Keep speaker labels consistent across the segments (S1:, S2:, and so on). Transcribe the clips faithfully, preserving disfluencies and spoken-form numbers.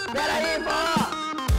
S1: Pera aí, vó!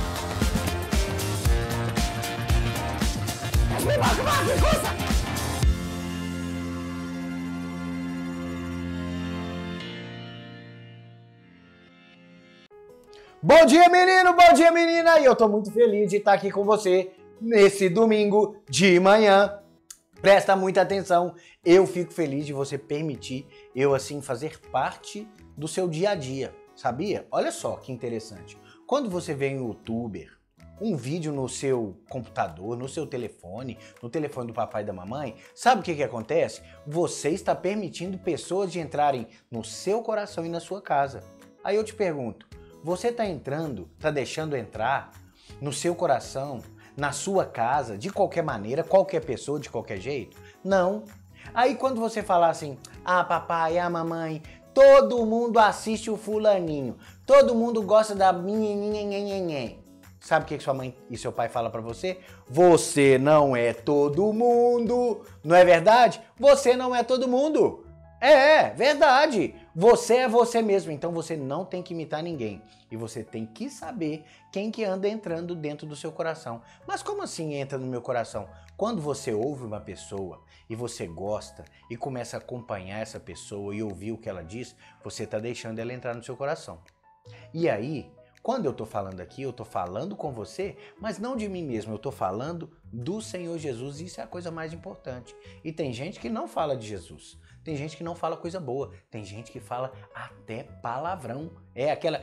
S1: Bom dia, menino! Bom dia, menina! E eu tô muito feliz de estar aqui com você nesse domingo de manhã. Presta muita atenção. Eu fico feliz de você permitir eu, assim, fazer parte do seu dia a dia. Sabia? Olha só que interessante. Quando você vê um youtuber, um vídeo no seu computador, no seu telefone, no telefone do papai e da mamãe, sabe o que que acontece? Você está permitindo pessoas de entrarem no seu coração e na sua casa. Aí eu te pergunto, você está entrando, está deixando entrar no seu coração, na sua casa, de qualquer maneira, qualquer pessoa, de qualquer jeito? Não. Aí quando você falar assim, ah, papai, ah, mamãe, todo mundo assiste o fulaninho, todo mundo gosta da minha. Sabe o que sua mãe e seu pai falam pra você? Você não é todo mundo. Não é verdade? Você não é todo mundo. É, verdade. Você é você mesmo, então você não tem que imitar ninguém. E você tem que saber quem que anda entrando dentro do seu coração. Mas como assim entra no meu coração? Quando você ouve uma pessoa e você gosta e começa a acompanhar essa pessoa e ouvir o que ela diz, você está deixando ela entrar no seu coração. E aí, quando eu tô falando aqui, eu tô falando com você, mas não de mim mesmo, eu tô falando do Senhor Jesus, e isso é a coisa mais importante. E tem gente que não fala de Jesus, tem gente que não fala coisa boa, tem gente que fala até palavrão, é aquela...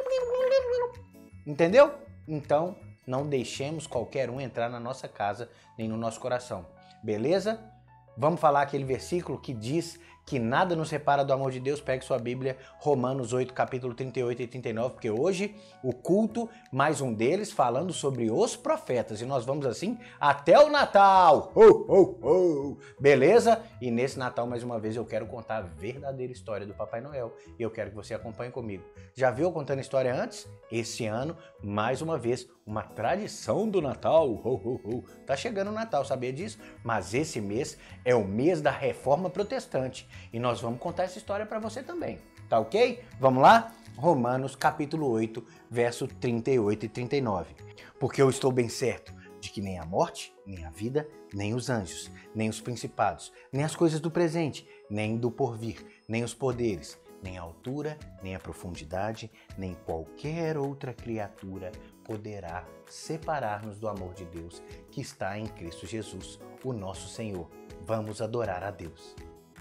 S1: Entendeu? Então, não deixemos qualquer um entrar na nossa casa, nem no nosso coração, beleza? Vamos falar aquele versículo que diz que nada nos separa do amor de Deus. Pegue sua Bíblia, Romanos oito, capítulo trinta e oito e trinta e nove, porque hoje o culto, mais um deles, falando sobre os profetas. E nós vamos assim até o Natal. Oh, oh, oh. Beleza? E nesse Natal, mais uma vez, eu quero contar a verdadeira história do Papai Noel. E eu quero que você acompanhe comigo. Já viu eu contando história antes? Esse ano, mais uma vez, uma tradição do Natal. Oh, oh, oh. Tá chegando o Natal, sabia disso? Mas esse mês é o mês da Reforma Protestante. E nós vamos contar essa história para você também, tá ok? Vamos lá? Romanos capítulo oito, verso trinta e oito e trinta e nove. Porque eu estou bem certo de que nem a morte, nem a vida, nem os anjos, nem os principados, nem as coisas do presente, nem do porvir, nem os poderes, nem a altura, nem a profundidade, nem qualquer outra criatura poderá separar-nos do amor de Deus que está em Cristo Jesus, o nosso Senhor. Vamos adorar a Deus.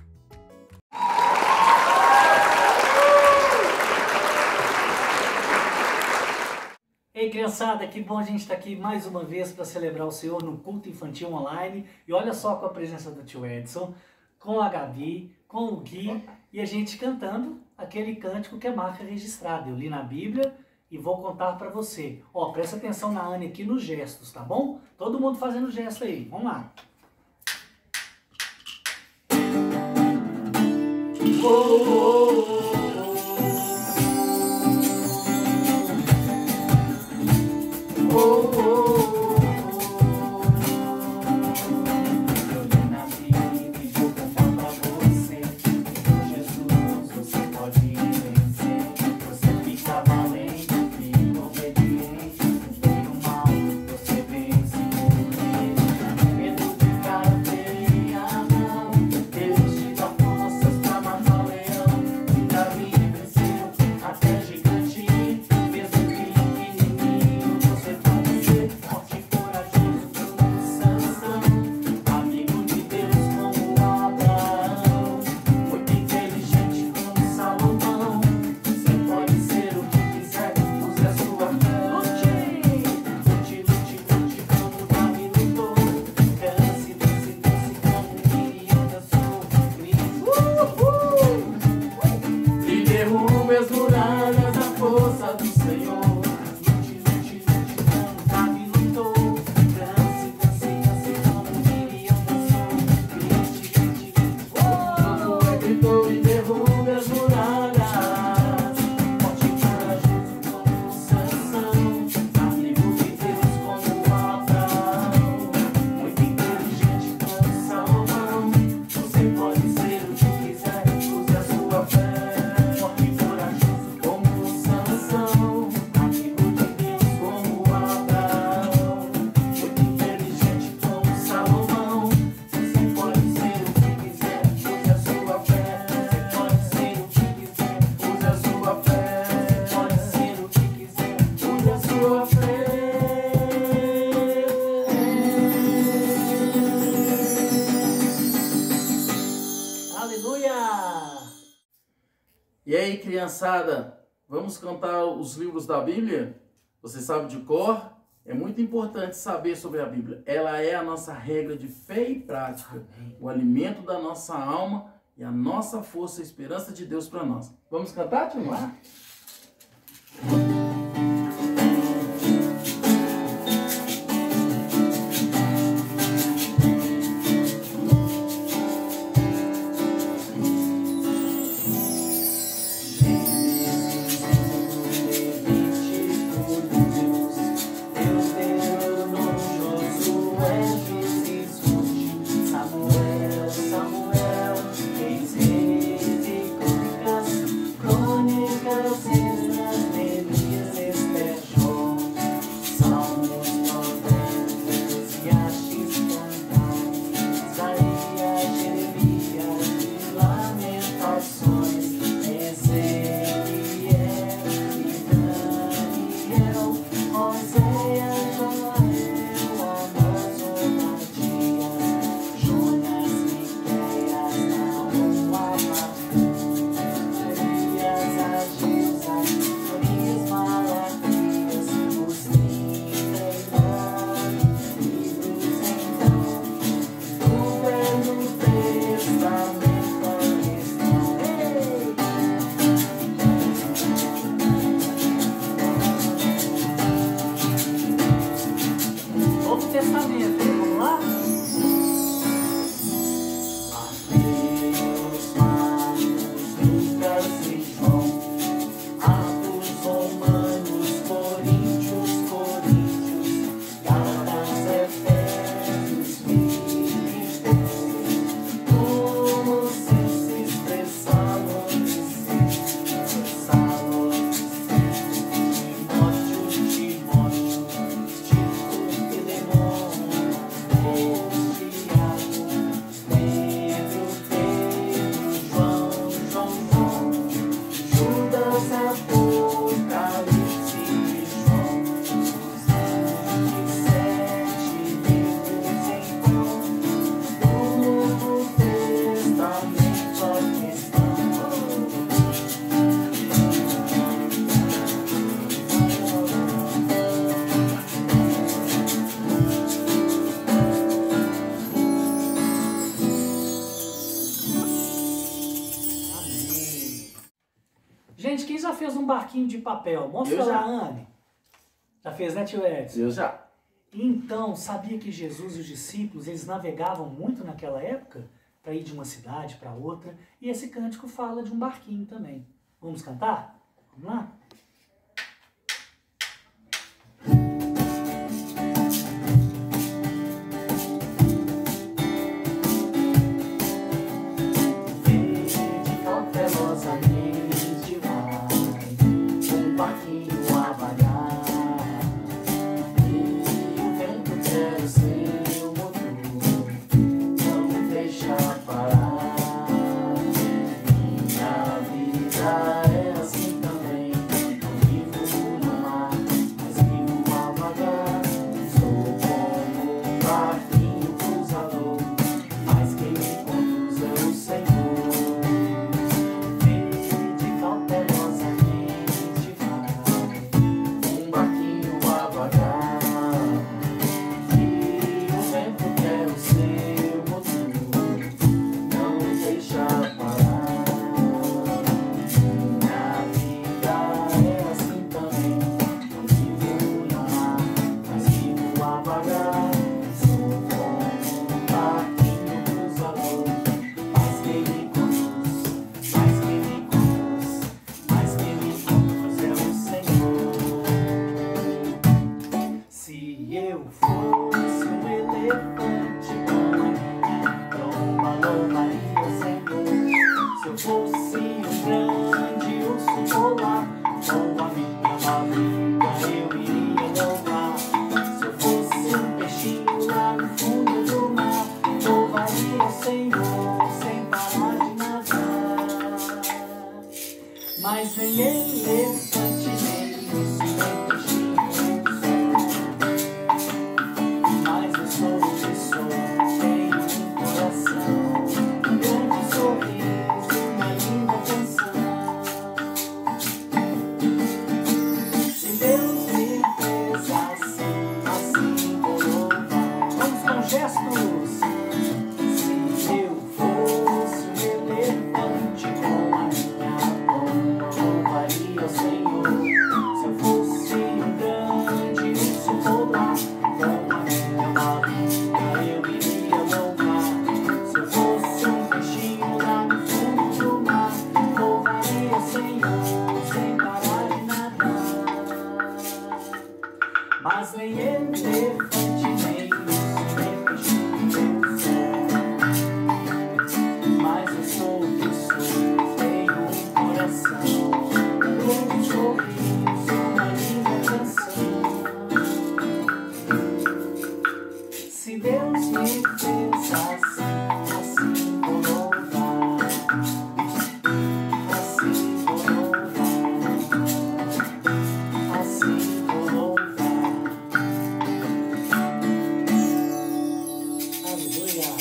S2: Ei, criançada, que bom a gente estar aqui mais uma vez para celebrar o Senhor no culto infantil online. E olha só, com a presença do tio Edson, com a Gabi, com o Gui e a gente cantando aquele cântico que é marca registrada. Eu li na Bíblia e vou contar para você. Ó, presta atenção na Anne aqui nos gestos, tá bom? Todo mundo fazendo gesto aí. Vamos lá. Oh, oh, oh. Oh, oh, oh. Eu li na Bíblia e vou cantar pra você. Com Jesus você pode vencer. Você fica valente e obediente. Tem o mal, você vence por ele. Medo de cara feia, não. Deus te dá forças pra matar o leão. E Davi venceu até gigante. Mesmo que pequenininho, você pode ser forte e corajoso como Sansão, amigo de Deus como Abraão, muito inteligente como Salomão. Você pode ser o que quiser, use a sua fé. Lute, lute, lute como Davi lutou. Dance, dance, dance como Miriam dançou. Uhul! E derrube as muralhas da força do Senhor. Lute, lute, lute como Davi lutou. Dance, dance, dance como Miriam dançou. Grite, grite, grite como Josué gritou. E derrube as muralhas. Forte e corajoso como Sansão, amigo de Deus como Abraão, muito inteligente como Salomão. Você pode ser o que quiser, use a sua fé. Forte e corajoso como Sansão,
S3: Criançada, vamos cantar os livros da Bíblia? Você sabe de cor? É muito importante saber sobre a Bíblia. Ela é a nossa regra de fé e prática, o alimento da nossa alma e a nossa força e esperança de Deus para nós. Vamos cantar, tio? Lá?
S4: Gente, quem já fez um barquinho de papel? Mostra
S3: Eu já.
S4: lá, Anne. Já fez, né, tio Edson?
S3: Eu já.
S4: Então, sabia que Jesus e os discípulos, eles navegavam muito naquela época? Para ir de uma cidade para outra. E esse cântico fala de um barquinho também. Vamos cantar? Vamos lá? Mas vem elefante nele, mas eu sou o que sou, tenho um coração, um grande sorriso, uma linda canção. mas nem elefante, nem mas eu sou o que sou, tenho um coração, um sorriso, uma linda canção. Se Deus me fez assim, assim vou louvar, assim vou louvar, assim vou louvar. Aleluia.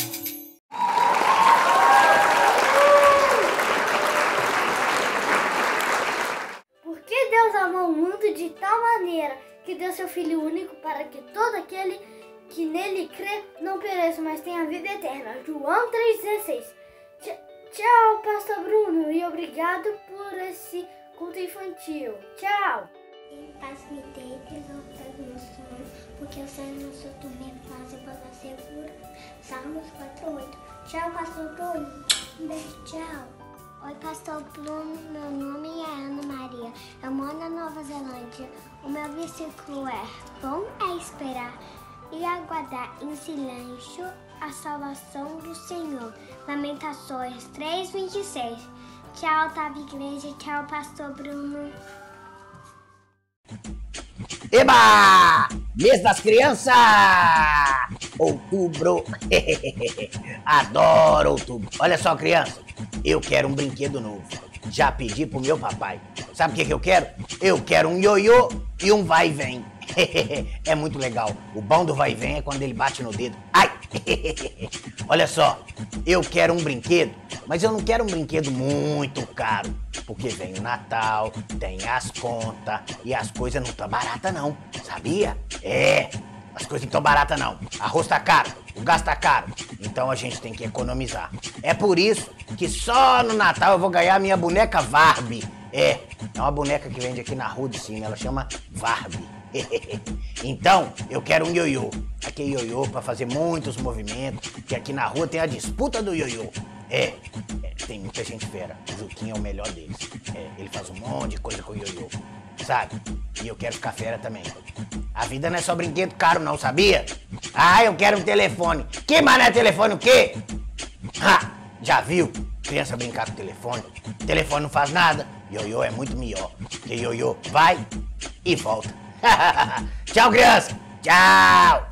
S5: Porque Deus amou o mundo de tal maneira que deu seu Filho único para que todo aquele que nele crê não pereça, mas tenha vida eterna. João três dezesseis. Tchau, Pastor Bruno, e obrigado por esse culto infantil. Tchau.
S6: Em paz me deite, não pego no sono, porque o Senhor não sou tu me faz e pode segura. Salmos quatro oito. Tchau, Pastor Bruno. Um beijo, tchau. Oi, Pastor Bruno, meu nome é Ana Maria, eu moro na Nova Zelândia. O meu versículo é: bom é esperar e aguardar em silêncio a salvação do Senhor. Lamentações três, vinte e seis. Tchau, Otávio Igreja, tchau, Pastor Bruno.
S1: Eba! Mês das crianças! Outubro! Adoro outubro! Olha só, criança, eu quero um brinquedo novo. Já pedi pro meu papai. Sabe o que, que eu quero? Eu quero um ioiô e um vai e vem. É muito legal. O bom do vai e vem é quando ele bate no dedo. Ai! Olha só, eu quero um brinquedo, mas eu não quero um brinquedo muito caro, porque vem o Natal, tem as contas e as coisas não estão baratas não, sabia? É, as coisas não estão baratas não. Arroz tá caro, o gás tá caro, então a gente tem que economizar. É por isso que só no Natal eu vou ganhar a minha boneca Barbie. É, é uma boneca que vende aqui na rua de cima, ela chama Barbie. Então, eu quero um ioiô. Aquele ioiô pra fazer muitos movimentos, que aqui na rua tem a disputa do ioiô. É, é tem muita gente fera. O Juquinha é o melhor deles. É, ele faz um monte de coisa com o ioiô, sabe? E eu quero ficar fera também. A vida não é só brinquedo caro não, sabia? Ah, eu quero um telefone. Que mané telefone o quê? Ah, já viu? Criança brincar com o telefone. Telefone não faz nada. Ioiô é muito melhor. Porque ioiô vai e volta. Tchau, criança! Tchau!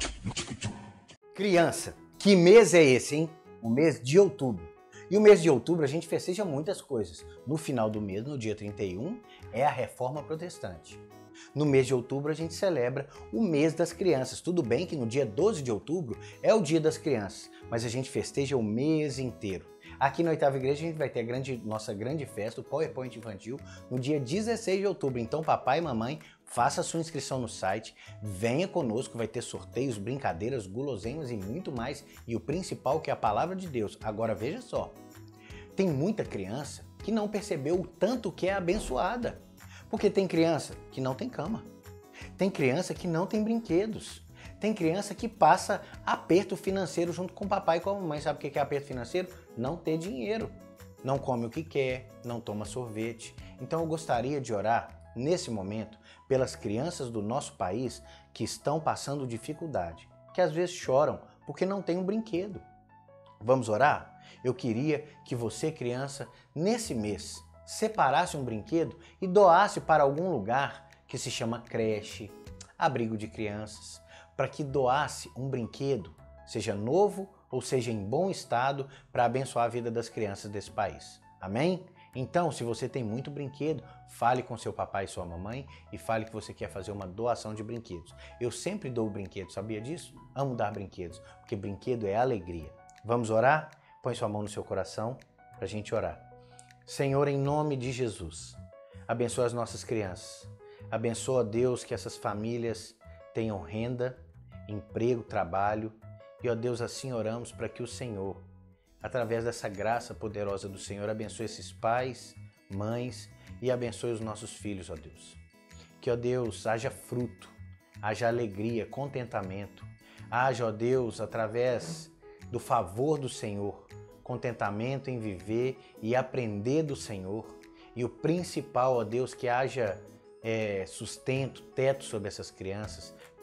S1: Criança, que mês é esse, hein? O mês de outubro. E o mês de outubro a gente festeja muitas coisas. No final do mês, no dia trinta e um, é a Reforma Protestante. No mês de outubro a gente celebra o mês das crianças. Tudo bem que no dia doze de outubro é o dia das crianças, mas a gente festeja o mês inteiro. Aqui na Oitava Igreja a gente vai ter a grande, nossa grande festa, o PowerPoint Infantil, no dia dezesseis de outubro. Então papai e mamãe, faça a sua inscrição no site, venha conosco, vai ter sorteios, brincadeiras, guloseimas e muito mais. E o principal que é a Palavra de Deus. Agora veja só, tem muita criança que não percebeu o tanto que é abençoada. Porque tem criança que não tem cama, tem criança que não tem brinquedos, tem criança que passa aperto financeiro junto com o papai e com a mamãe. Sabe o que é aperto financeiro? Não ter dinheiro, não come o que quer, não toma sorvete. Então eu gostaria de orar nesse momento pelas crianças do nosso país que estão passando dificuldade, que às vezes choram porque não tem um brinquedo. Vamos orar? Eu queria que você, criança, nesse mês, separasse um brinquedo e doasse para algum lugar que se chama creche, abrigo de crianças, para que doasse um brinquedo, seja novo ou seja em bom estado, para abençoar a vida das crianças desse país. Amém? Então, se você tem muito brinquedo, fale com seu papai e sua mamãe e fale que você quer fazer uma doação de brinquedos. Eu sempre dou brinquedos, sabia disso? Amo dar brinquedos, porque brinquedo é alegria. Vamos orar? Põe sua mão no seu coração para a gente orar. Senhor, em nome de Jesus, abençoa as nossas crianças. Abençoa, Deus, que essas famílias tenham renda, emprego, trabalho. E, ó Deus, assim oramos para que o Senhor, através dessa graça poderosa do Senhor, abençoe esses pais, mães e abençoe os nossos filhos, ó Deus. Que, ó Deus, haja fruto, haja alegria, contentamento. Haja, ó Deus, através do favor do Senhor, contentamento em viver e aprender do Senhor. E o principal, ó Deus, que haja é, sustento, teto sobre essas crianças,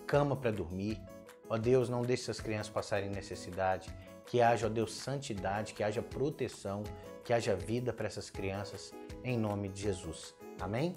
S1: cama para dormir. Ó Deus, não deixe essas crianças passarem necessidade. Que haja, ó Deus, santidade, que haja proteção, que haja vida para essas crianças, em nome de Jesus. Amém?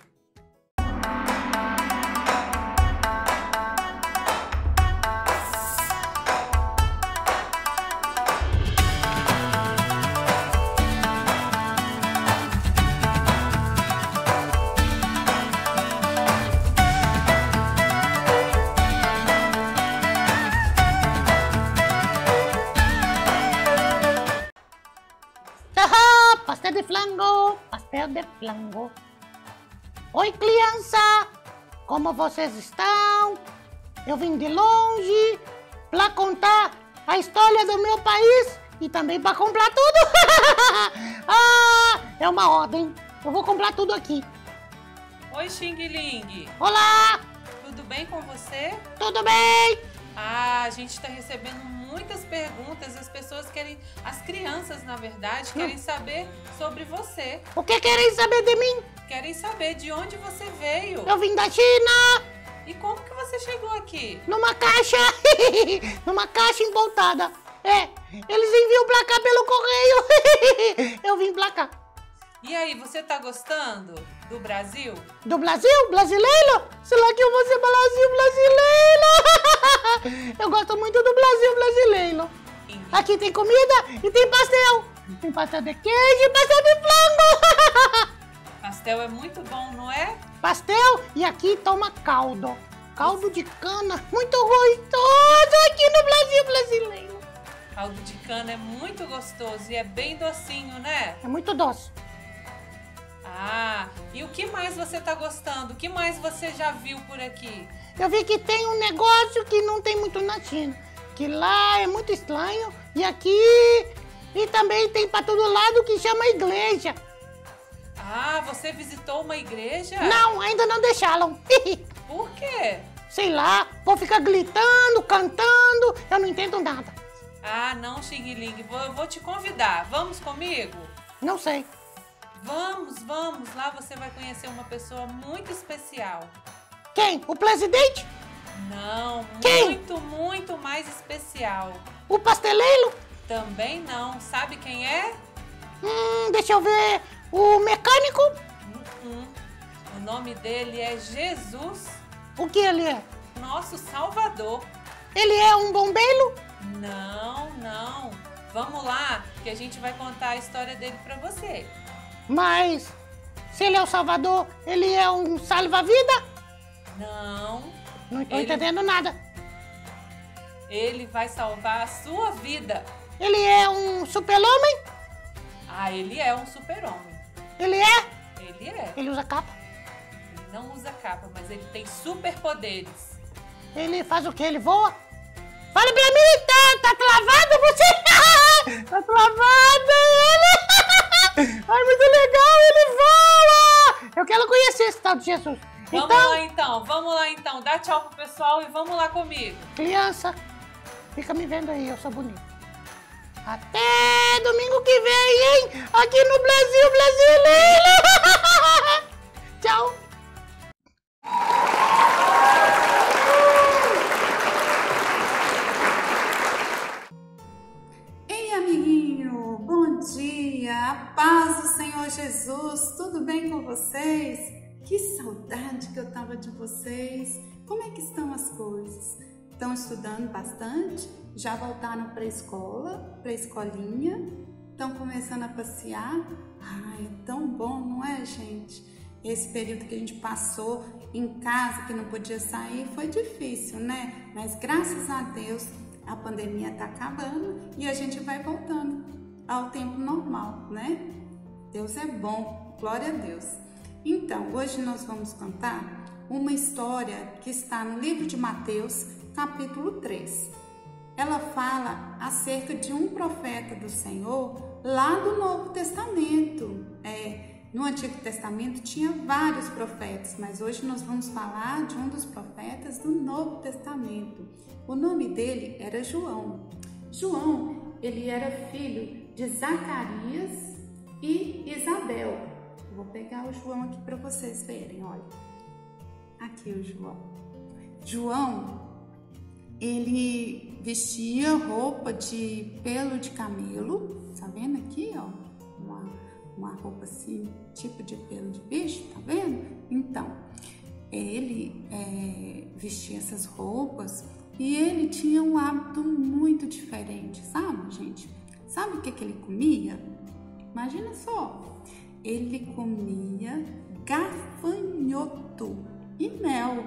S7: Pastel de flango, pastel de flango. Oi, criança, como vocês estão? Eu vim de longe para contar a história do meu país e também para comprar tudo. Ah, é uma ordem. Eu vou comprar tudo aqui.
S8: Oi, Xing Ling.
S7: Olá,
S8: Tudo bem com você?
S7: tudo bem?
S8: Ah, a gente está recebendo muitas perguntas. As pessoas querem, as crianças, na verdade, querem saber sobre você.
S7: O que querem saber de mim?
S8: Querem saber de onde você veio.
S7: Eu vim da China,
S8: E como que você chegou aqui?
S7: numa caixa, numa caixa emboltada. É, eles enviam pra cá pelo correio. Eu vim pra cá.
S8: E aí, você tá gostando do Brasil?
S7: Do Brasil? Brasileiro? Será que eu vou ser Brasil brasileiro? Eu gosto muito do Brasil brasileiro. Aqui tem comida e tem pastel. Tem pastel de queijo e pastel de flango.
S8: Pastel é muito bom, não é?
S7: Pastel e aqui toma caldo. Caldo de cana, muito gostoso aqui no Brasil brasileiro.
S8: Caldo de cana é muito gostoso e é bem docinho, né?
S7: É muito doce.
S8: Ah, e o que mais você tá gostando? O que mais você já viu por aqui?
S7: Eu vi que tem um negócio que não tem muito na China. Que lá é muito estranho. E aqui... E também tem pra todo lado que chama igreja.
S8: Ah, você visitou uma igreja?
S7: Não, ainda não deixaram.
S8: Por quê?
S7: Sei lá, vou ficar gritando, cantando. Eu não entendo nada.
S8: Ah, não, Xing Ling, vou, eu vou te convidar. Vamos comigo?
S7: Não sei.
S8: Vamos, vamos. Lá você vai conhecer uma pessoa muito especial.
S7: Quem? O presidente?
S8: Não,
S7: Quem?
S8: muito, muito mais especial.
S7: O pasteleiro?
S8: Também não. Sabe quem é?
S7: Hum, deixa eu ver. O mecânico?
S8: Hum, o nome dele é Jesus,
S7: O que ele é?
S8: nosso Salvador.
S7: Ele é um bombeiro?
S8: Não, não. Vamos lá, que a gente vai contar a história dele pra você.
S7: Mas se ele é o Salvador, ele é um salva-vida?
S8: Não,
S7: Não tô
S8: Ele-
S7: entendendo nada.
S8: ele vai salvar a sua vida.
S7: Ele é um super-homem?
S8: Ah, ele é um super-homem.
S7: Ele é?
S8: Ele é.
S7: Ele usa capa?
S8: Ele não usa capa, mas ele tem superpoderes.
S7: Ele faz o quê? Ele voa? Fala pra mim, tá, tá travado você? Tá travado ele! Ai, muito legal, ele voa! Eu quero conhecer esse tal de Jesus.
S8: Vamos
S7: Então,
S8: lá então, vamos lá então. Dá tchau pro pessoal e vamos lá comigo.
S7: criança, fica me vendo aí, eu sou bonito. Até domingo que vem, hein? Aqui no Brasil brasileiro! Tchau!
S9: Ei, amiguinho, bom dia, a paz do Senhor Jesus, tudo bem com vocês? Que saudade que eu tava de vocês, como é que estão as coisas? Estão estudando bastante? Já voltaram para a escola, para a escolinha? Estão começando a passear? Ai, é tão bom, não é, gente? Esse período que a gente passou em casa, que não podia sair, foi difícil, né? Mas graças a Deus, a pandemia está acabando e a gente vai voltando ao tempo normal, né? Deus é bom, glória a Deus. Então, hoje nós vamos cantar uma história que está no livro de Mateus, capítulo três. Ela fala acerca de um profeta do Senhor lá do Novo Testamento. É, no Antigo Testamento tinha vários profetas, mas hoje nós vamos falar de um dos profetas do Novo Testamento. O nome dele era João. João, ele era filho de Zacarias e Isabel. Eu vou pegar o João aqui para vocês verem, olha. Aqui o João. João, ele vestia roupa de pelo de camelo, tá vendo aqui, ó? Uma, uma roupa assim, tipo de pelo de bicho, tá vendo? Então, ele é, vestia essas roupas e ele tinha um hábito muito diferente, sabe, gente? Sabe o que, que ele comia? Imagina só, ele comia gafanhoto e mel.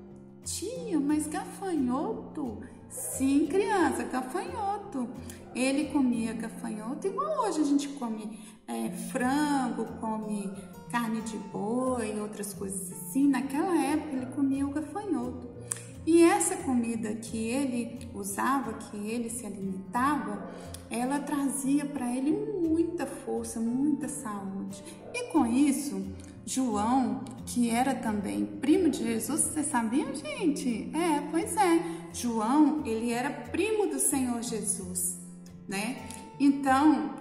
S9: Tia, mas gafanhoto? Sim, criança, gafanhoto. Ele comia gafanhoto igual hoje a gente come é, frango, come carne de boi, outras coisas assim. Naquela época ele comia o gafanhoto. E essa comida que ele usava, que ele se alimentava, ela trazia para ele muita força, muita saúde. E com isso, João, que era também primo de Jesus, vocês sabiam, gente? É, pois é. João, ele era primo do Senhor Jesus, né? Então,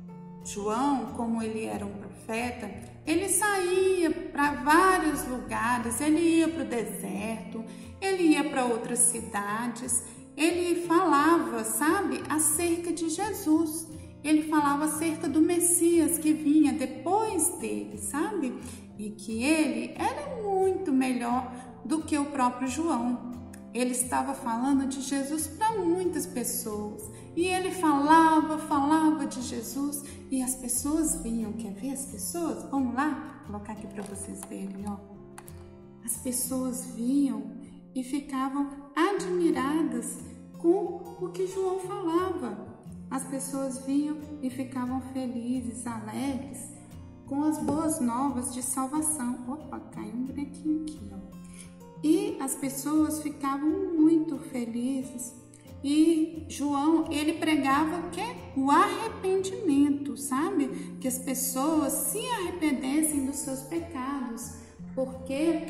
S9: João, como ele era um profeta, ele saía para vários lugares, ele ia para o deserto, ele ia para outras cidades, ele falava, sabe, acerca de Jesus. Ele falava acerca do Messias que vinha depois dele, sabe? E que ele era muito melhor do que o próprio João. Ele estava falando de Jesus para muitas pessoas. E ele falava, falava de Jesus e as pessoas vinham. Quer ver as pessoas? Vamos lá? Vou colocar aqui para vocês verem, ó. As pessoas vinham e ficavam admiradas com o que João falava. As pessoas vinham e ficavam felizes, alegres, com as boas novas de salvação. Opa, caiu um bonequinho aqui, ó. E as pessoas ficavam muito felizes. E João, ele pregava o quê? O arrependimento, sabe? Que as pessoas se arrependessem dos seus pecados, porque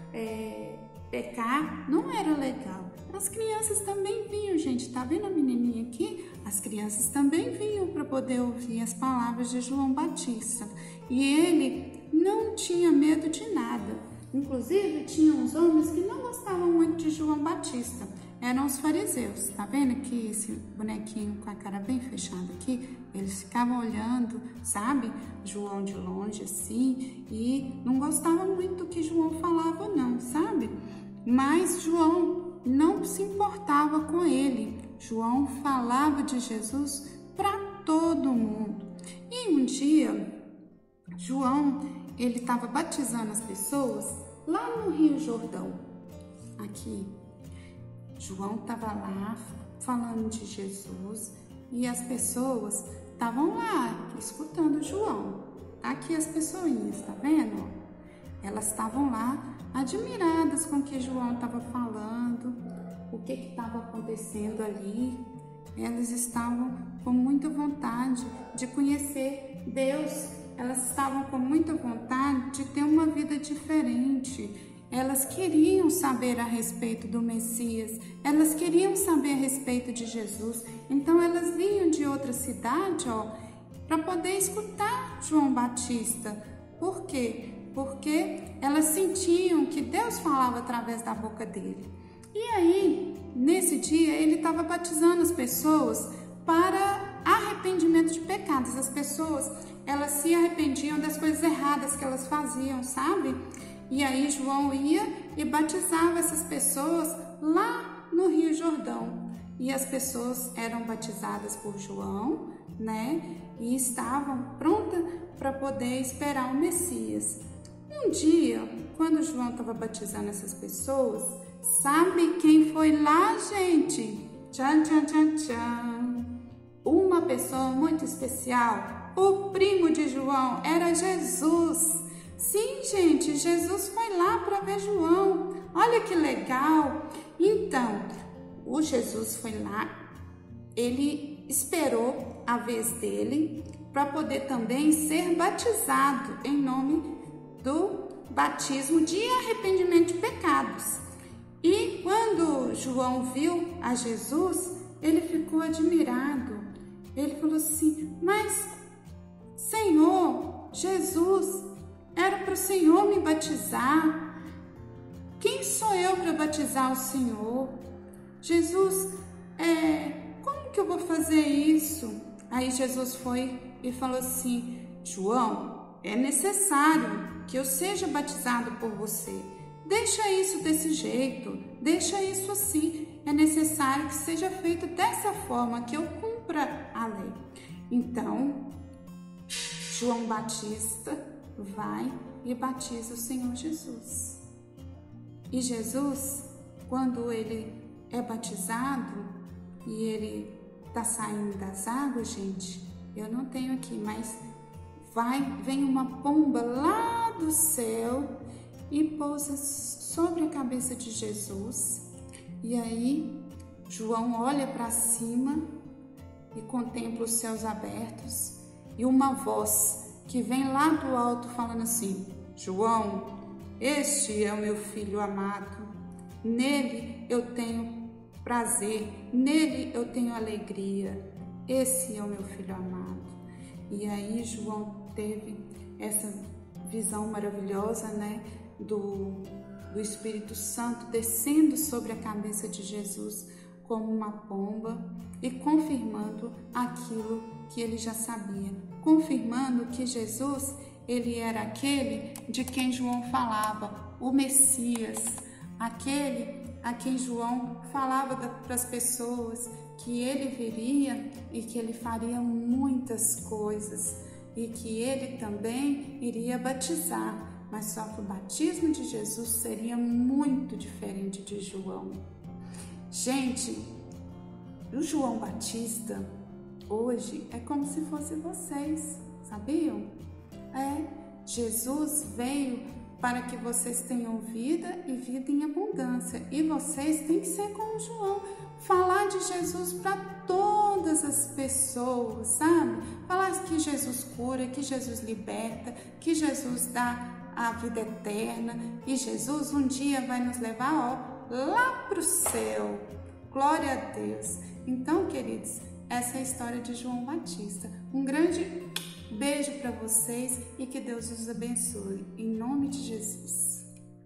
S9: é, pecar não era legal. As crianças também vinham, gente, tá vendo a menininha aqui? As crianças também vinham para poder ouvir as palavras de João Batista. E ele não tinha medo de nada. Inclusive, tinha uns homens que não gostavam muito de João Batista. Eram os fariseus. Tá vendo aqui esse bonequinho com a cara bem fechada aqui? Eles ficavam olhando, sabe? João de longe assim. E não gostavam muito do que João falava não, sabe? Mas João não se importava com ele. João falava de Jesus para todo mundo. E um dia, João, ele estava batizando as pessoas lá no Rio Jordão. Aqui, João estava lá falando de Jesus e as pessoas estavam lá escutando João. Aqui as pessoinhas, tá vendo? Elas estavam lá admiradas com o que João estava falando, o que estava acontecendo ali. Elas estavam com muita vontade de conhecer Deus. Elas estavam com muita vontade de ter uma vida diferente. Elas queriam saber a respeito do Messias. Elas queriam saber a respeito de Jesus. Então elas vinham de outra cidade, ó, para poder escutar João Batista. Por quê? Porque elas sentiam que Deus falava através da boca dele. E aí, nesse dia, ele estava batizando as pessoas para arrependimento de pecados. As pessoas, elas se arrependiam das coisas erradas que elas faziam, sabe? E aí João ia e batizava essas pessoas lá no Rio Jordão. E as pessoas eram batizadas por João, né? E estavam prontas para poder esperar o Messias. Um dia, quando João estava batizando essas pessoas, sabe quem foi lá, gente? Tchan, tchan, tchan, tchan. Uma pessoa muito especial, o primo de João, era Jesus. Sim, gente, Jesus foi lá para ver João. Olha que legal. Então, o Jesus foi lá, ele esperou a vez dele para poder também ser batizado em nome do batismo de arrependimento de pecados. E quando João viu a Jesus, ele ficou admirado. Ele falou assim: mas Senhor, Jesus, era para o Senhor me batizar. Quem sou eu para batizar o Senhor? Jesus, é, como que eu vou fazer isso? Aí Jesus foi e falou assim, João, é necessário que eu seja batizado por você. Deixa isso desse jeito, deixa isso assim. É necessário que seja feito dessa forma, que eu cumpra a lei. Então, João Batista vai e batiza o Senhor Jesus. E Jesus, quando ele é batizado e ele está saindo das águas, gente, eu não tenho aqui, mas vai, vem uma pomba lá do céu e pousa sobre a cabeça de Jesus. E aí, João olha para cima e contempla os céus abertos e uma voz que vem lá do alto falando assim, João, este é o meu filho amado, nele eu tenho prazer, nele eu tenho alegria, esse é o meu filho amado. E aí João teve essa visão maravilhosa, né, do, do Espírito Santo descendo sobre a cabeça de Jesus como uma pomba e confirmando aquilo que ele já sabia, confirmando que Jesus, ele era aquele de quem João falava, o Messias, aquele a quem João falava para as pessoas que ele viria e que ele faria muitas coisas e que ele também iria batizar, mas só que o batismo de Jesus seria muito diferente de João. Gente, o João Batista hoje é como se fosse vocês, sabiam? É, Jesus veio para que vocês tenham vida e vida em abundância. E vocês têm que ser como João, falar de Jesus para todas as pessoas, sabe? Falar que Jesus cura, que Jesus liberta, que Jesus dá a vida eterna. E Jesus um dia vai nos levar, ó, lá para o céu. Glória a Deus. Então, queridos, essa é a história de João Batista. Um grande beijo para vocês e que Deus os abençoe. Em nome de Jesus.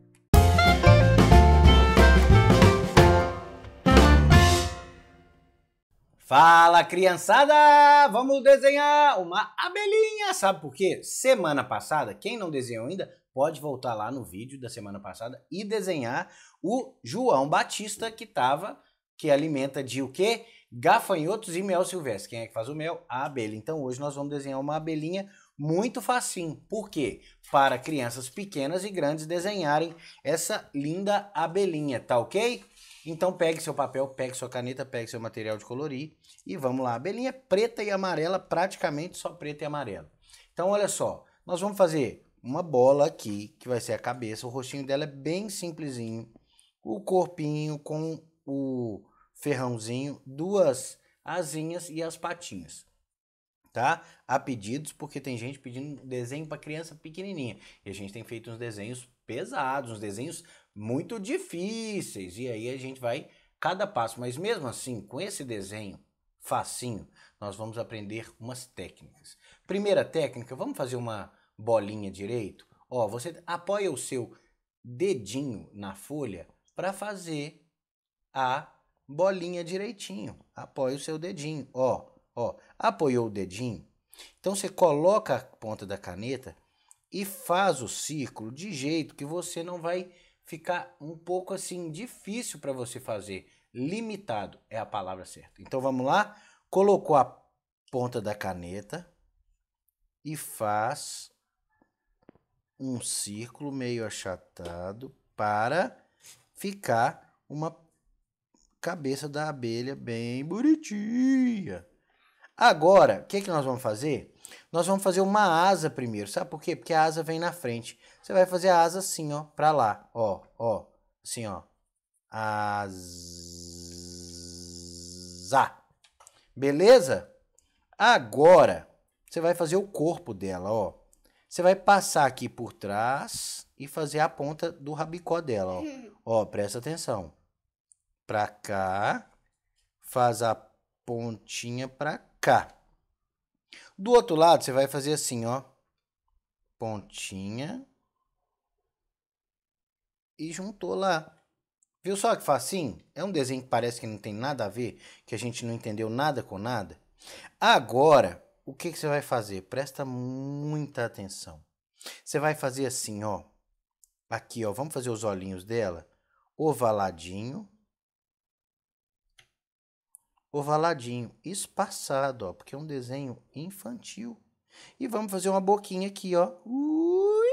S1: Fala, criançada! Vamos desenhar uma abelhinha. Sabe por quê? Semana passada, quem não desenhou ainda, pode voltar lá no vídeo da semana passada e desenhar o João Batista que tava, que alimenta de o quê? Gafanhotos e mel silvestre. Quem é que faz o mel? A abelha. Então hoje nós vamos desenhar uma abelhinha muito facinho. Por quê? Para crianças pequenas e grandes desenharem essa linda abelhinha, tá ok? Então pegue seu papel, pegue sua caneta, pegue seu material de colorir e vamos lá. Abelhinha preta e amarela, praticamente só preta e amarela. Então olha só, nós vamos fazer uma bola aqui, que vai ser a cabeça. O rostinho dela é bem simplesinho. O corpinho com o ferrãozinho, duas asinhas e as patinhas, tá? Há pedidos, porque tem gente pedindo desenho para criança pequenininha. E a gente tem feito uns desenhos pesados, uns desenhos muito difíceis. E aí a gente vai cada passo. Mas mesmo assim, com esse desenho facinho, nós vamos aprender umas técnicas. Primeira técnica, vamos fazer uma bolinha direito? Ó, você apoia o seu dedinho na folha para fazer a bolinha direitinho. Apoia o seu dedinho, ó, ó. Apoiou o dedinho? Então você coloca a ponta da caneta e faz o círculo de jeito que você não vai ficar um pouco assim difícil para você fazer. Limitado é a palavra certa. Então vamos lá? Colocou a ponta da caneta e faz um círculo meio achatado para ficar uma cabeça da abelha bem bonitinha. Agora, o que, que nós vamos fazer? Nós vamos fazer uma asa primeiro. Sabe por quê? Porque a asa vem na frente. Você vai fazer a asa assim, ó, pra lá. Ó, ó, assim, ó. Asa. Beleza? Agora, você vai fazer o corpo dela, ó. Você vai passar aqui por trás e fazer a ponta do rabicó dela, ó. Ó, presta atenção. Pra cá, faz a pontinha pra cá. Do outro lado, você vai fazer assim, ó. Pontinha. E juntou lá. Viu só que facinho? É um desenho que parece que não tem nada a ver, que a gente não entendeu nada com nada. Agora, o que, que você vai fazer? Presta muita atenção. Você vai fazer assim, ó. Aqui, ó. Vamos fazer os olhinhos dela. Ovaladinho. Ovaladinho. Espaçado, ó. Porque é um desenho infantil. E vamos fazer uma boquinha aqui, ó. Ui,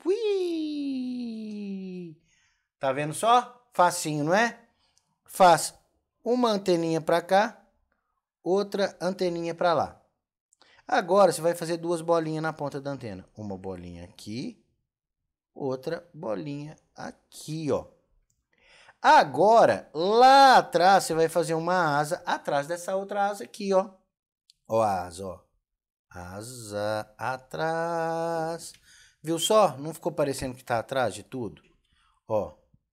S1: ui. Tá vendo só? Facinho, não é? Faz uma anteninha pra cá. Outra anteninha pra lá. Agora, você vai fazer duas bolinhas na ponta da antena. Uma bolinha aqui, outra bolinha aqui, ó. Agora, lá atrás, você vai fazer uma asa atrás dessa outra asa aqui, ó. Ó a asa, ó. Asa atrás. Viu só? Não ficou parecendo que tá atrás de tudo? Ó.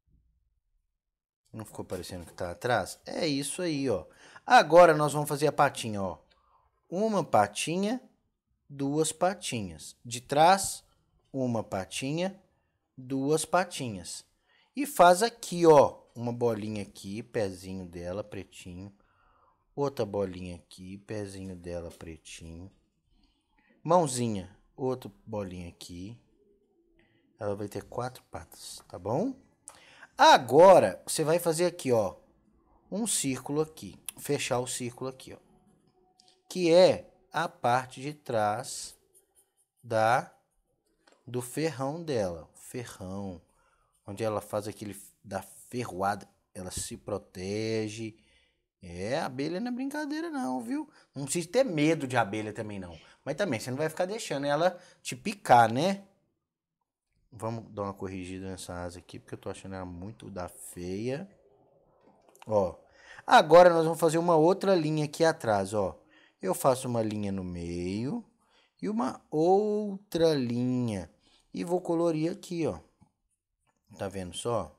S1: Não ficou parecendo que tá atrás? É isso aí, ó. Agora, nós vamos fazer a patinha, ó. Uma patinha, duas patinhas. De trás, uma patinha, duas patinhas. E faz aqui, ó, uma bolinha aqui, pezinho dela, pretinho. Outra bolinha aqui, pezinho dela, pretinho. Mãozinha, outra bolinha aqui. Ela vai ter quatro patas, tá bom? Agora, você vai fazer aqui, ó, um círculo aqui. Fechar o círculo aqui, ó. Que é a parte de trás da do ferrão dela, ferrão, onde ela faz aquele da ferroada, ela se protege. É, a abelha não é brincadeira não, viu? Não precisa ter medo de abelha também não, mas também você não vai ficar deixando ela te picar, né? Vamos dar uma corrigida nessa asa aqui, porque eu tô achando ela muito da feia. Ó, agora nós vamos fazer uma outra linha aqui atrás, ó. Eu faço uma linha no meio e uma outra linha. E vou colorir aqui, ó. Tá vendo só?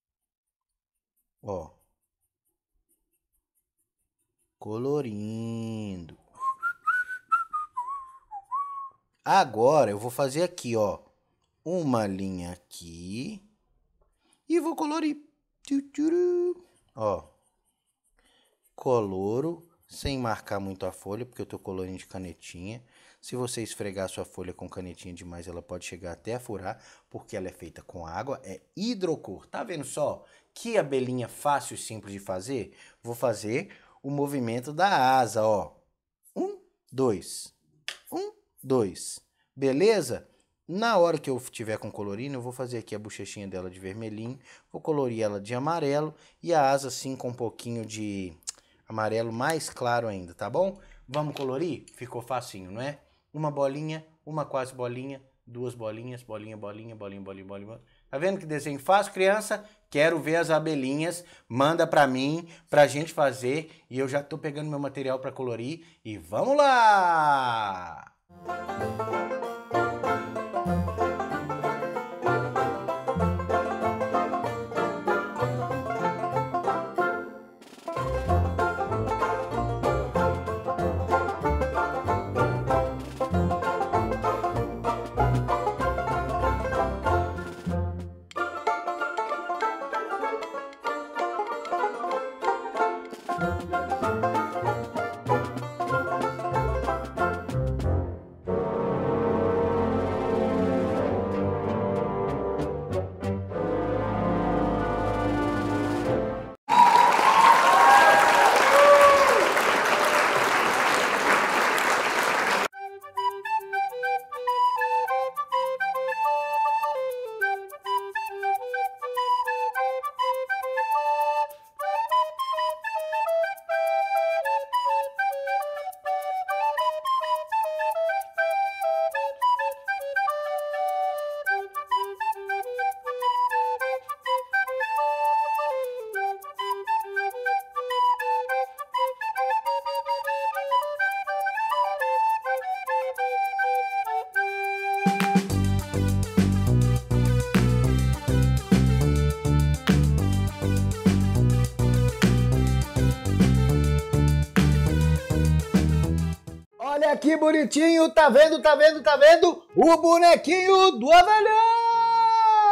S1: Ó. Colorindo. Agora eu vou fazer aqui, ó. Uma linha aqui. E vou colorir. Ó. Coloro. Sem marcar muito a folha, porque eu tô colorindo de canetinha. Se você esfregar sua folha com canetinha demais, ela pode chegar até a furar, porque ela é feita com água, é hidrocor. Tá vendo só? Que abelhinha fácil e simples de fazer? Vou fazer o movimento da asa, ó. Um, dois. Um, dois. Beleza? Na hora que eu tiver com colorindo, eu vou fazer aqui a bochechinha dela de vermelhinho, vou colorir ela de amarelo e a asa assim com um pouquinho de amarelo mais claro ainda, tá bom? Vamos colorir? Ficou facinho, não é? Uma bolinha, uma quase bolinha, duas bolinhas, bolinha, bolinha, bolinha, bolinha, bolinha. Tá vendo que desenho fácil, criança? Quero ver as abelhinhas, manda pra mim, pra gente fazer. E eu já tô pegando meu material pra colorir e vamos lá! Olha que bonitinho, tá vendo, tá vendo, tá vendo? O bonequinho do abelhão!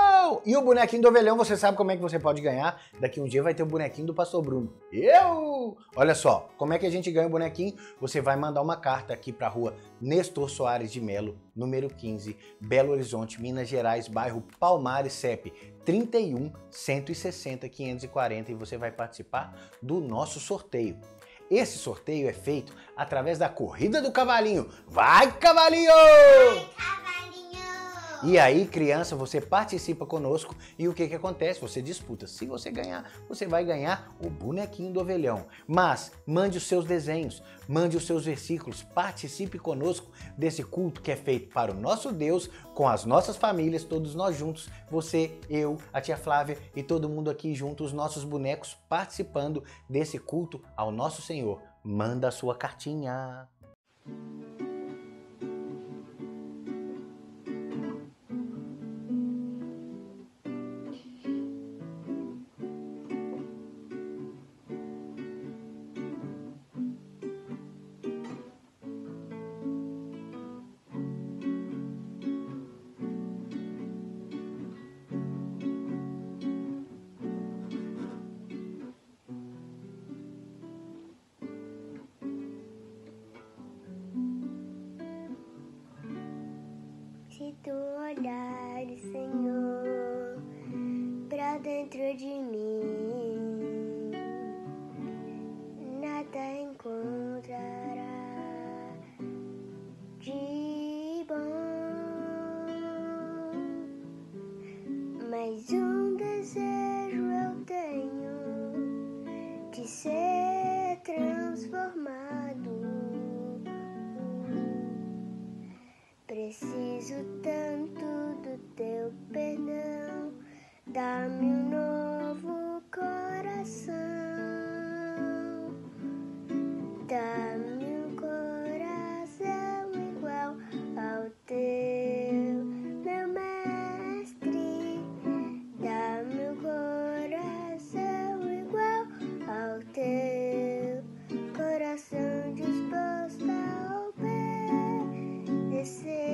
S1: E o bonequinho do ovelhão, você sabe como é que você pode ganhar? Daqui um dia vai ter o bonequinho do pastor Bruno. Eu! Olha só, como é que a gente ganha o bonequinho? Você vai mandar uma carta aqui para a rua Nestor Soares de Melo, número quinze, Belo Horizonte, Minas Gerais, bairro Palmares, C E P trinta e um, cento e sessenta, quinhentos e quarenta, e você vai participar do nosso sorteio. Esse sorteio é feito através da corrida do cavalinho. Vai, cavalinho!
S6: Vai, cavalinho!
S1: E aí, criança, você participa conosco e o que que acontece? Você disputa. Se você ganhar, você vai ganhar o bonequinho do ovelhão. Mas mande os seus desenhos, mande os seus versículos, participe conosco desse culto que é feito para o nosso Deus, com as nossas famílias, todos nós juntos, você, eu, a tia Flávia e todo mundo aqui junto, os nossos bonecos participando desse culto ao nosso Senhor. Manda a sua cartinha.
S6: Se tu olhares, Senhor, pra dentro de mim, nada encontrará de bom. Mas um desejo eu tenho de ser transformado. Preciso tanto do teu perdão, dá-me um novo coração, dá-me um coração igual ao teu, meu mestre, dá-me um coração igual ao teu, coração disposto a obedecer.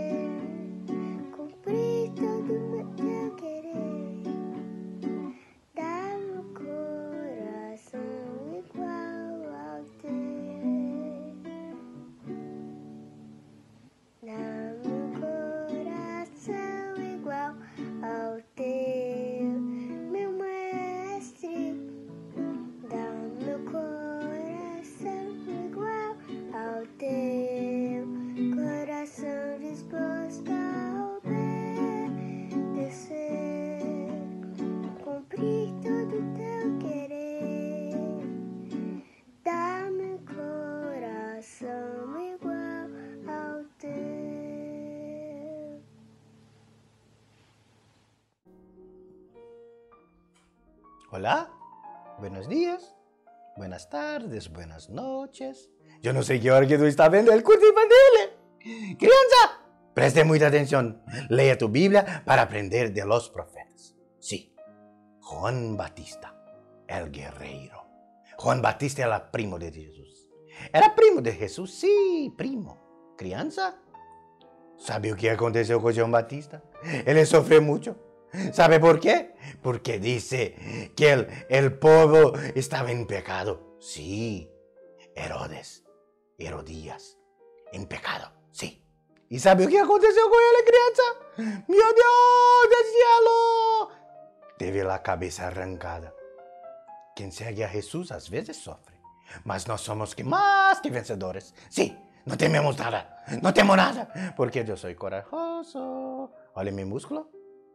S6: Cumprir todo o teu querer, dá-me um coração igual ao teu, dá-me um coração igual ao teu, meu mestre, dá-me um coração igual ao teu, coração disposto a obedecer, cumprir todo o teu querer, dá-me um coração igual ao teu.
S1: Hola, buenos días, buenas tardes, buenas noches. Yo no sé qué hora que tú estás viendo el curso infantil. Crianza, preste mucha atención. Lea tu Biblia para aprender de los profetas. Sí, Juan Batista, el guerreiro. Juan Batista era primo de Jesús. ¿Era primo de Jesús? Sí, primo. Crianza, ¿sabe o que aconteceu con Juan Batista? Él sufrió mucho. ¿Sabe por qué? Porque dice que el, el pueblo estaba en pecado. Sí, Herodes, Herodías, en pecado, sí. ¿Y sabe o que aconteceu com ele, criança? Meu Deus do cielo! Teve a cabeça arrancada. Quem segue a Jesus às vezes sofre, mas nós somos que mais que vencedores. Sim, não tememos nada, não temo nada, porque eu sou corajoso. Olha meu músculo.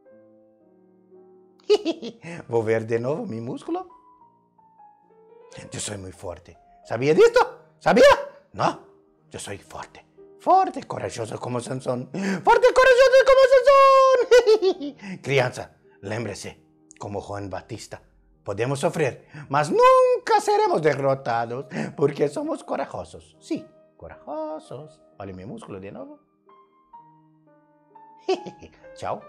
S1: Vou ver de novo meu músculo. Eu sou muito forte. Sabia disto? Sabia? Não, eu sou forte. Forte, corajoso como Sansón. Forte, corajoso como Sansón. Criança, lembre-se, como Juan Batista, podemos sofrer, mas nunca seremos derrotados, porque somos corajosos. Sim, corajosos. Olha meu músculo de novo. Tchau.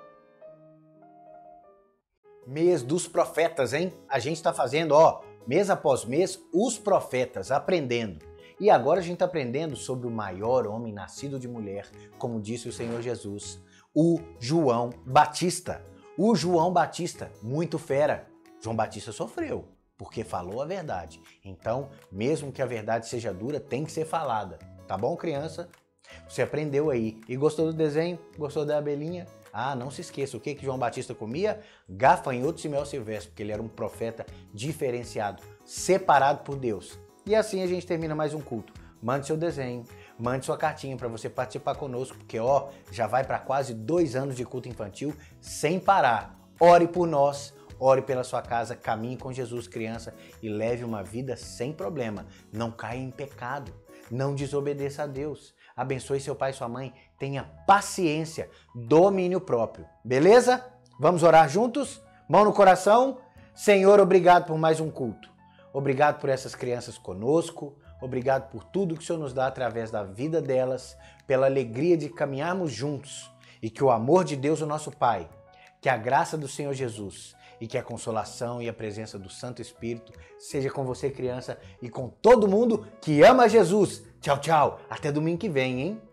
S1: Mês dos profetas, hein? A gente está fazendo, ó, mês após mês, os profetas, aprendendo. E agora a gente está aprendendo sobre o maior homem nascido de mulher, como disse o Senhor Jesus, o João Batista. O João Batista, muito fera. João Batista sofreu, porque falou a verdade. Então, mesmo que a verdade seja dura, tem que ser falada. Tá bom, criança? Você aprendeu aí. E gostou do desenho? Gostou da abelhinha? Ah, não se esqueça, o que que João Batista comia? Gafanhotos e mel silvestre, porque ele era um profeta diferenciado, separado por Deus. E assim a gente termina mais um culto. Mande seu desenho, mande sua cartinha para você participar conosco, porque ó, já vai para quase dois anos de culto infantil sem parar. Ore por nós, ore pela sua casa, caminhe com Jesus, criança, e leve uma vida sem problema. Não caia em pecado, não desobedeça a Deus. Abençoe seu pai e sua mãe, tenha paciência, domínio próprio. Beleza? Vamos orar juntos? Mão no coração. Senhor, obrigado por mais um culto. Obrigado por essas crianças conosco. Obrigado por tudo que o Senhor nos dá através da vida delas, pela alegria de caminharmos juntos. E que o amor de Deus, o nosso Pai, que a graça do Senhor Jesus e que a consolação e a presença do Santo Espírito seja com você, criança, e com todo mundo que ama Jesus. Tchau, tchau. Até domingo que vem, hein?